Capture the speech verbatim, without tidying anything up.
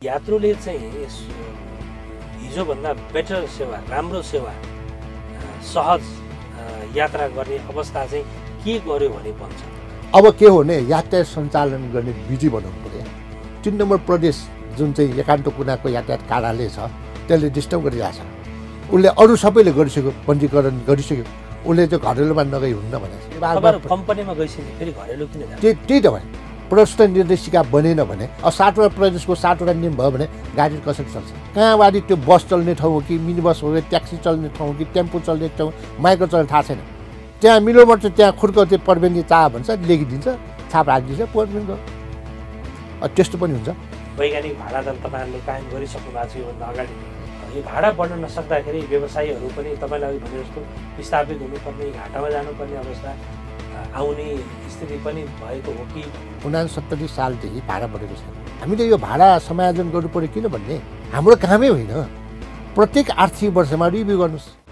यात्रुले चाहिँ हिजोभन्दा बेटर सेवा, राम्रो सेवा, सहज यात्रा गर्ने अवस्था चाहिँ के गर्यो भने भन्छ? अब के हो भने यातायात सञ्चालन गर्ने विधि बनाउनु पर्यो। तीन नम्बर प्रदेश जुन चाहिँ एकान्त कुनाको यातायात कार्यालय छ त्यसले डिस्टर्ब गरिरहेछ। उसले अरू सबैले गरिसक्यो, पञ्जीकरण गरिसक्यो, उसले चाहिँ घरेलुमा नगई हुन्न भने कम्पनीमा गइसक्यो फेरि घरेलु किन जान्छ? त्यही त्यही त भने प्रष्ट निर्देशिका बनेन भने अब सातवटा प्रदेशको सातवटा नियम भयो भने गाडी कसरी चल्छ? कहाँबारी त्यो बस चल्ने ठाउँ हो कि मिनी बस हो कि ट्याक्सी चल्ने ठाउँ हो कि टेम्पो चल्ने ठाउँ, माइक्रो चल्ने थाहा छैन। त्यहाँ मिलोबाट त्यहाँ खुर्को त्यो पर्मेन्ट चाह भन्छ, लेखिदिन्छ, छाप राखिदिन्छ, पर्मेन्ट गयो। त्यस्तो पनि हुन्छ। वैज्ञानिक भाडा दर तपाईँहरूले कायम गरिसक्नु भएको छ। योभन्दा अगाडि यो भाडा बढ्न नसक्दाखेरि व्यवसायीहरू पनि तपाईँले अघि भने जस्तो विस्थापित हुनुपर्ने, घाटामा जानुपर्ने अवस्था आउने स्थिति पनि भएको हो कि? उनासत्तरी सालदेखि भाडा बढेको छ। हामीले यो भाडा समायोजन गर्नु पर्यो किनभने हाम्रो कामै होइन। प्रत्येक आर्थिक वर्षमा रिभ्यू गर्नुहोस्।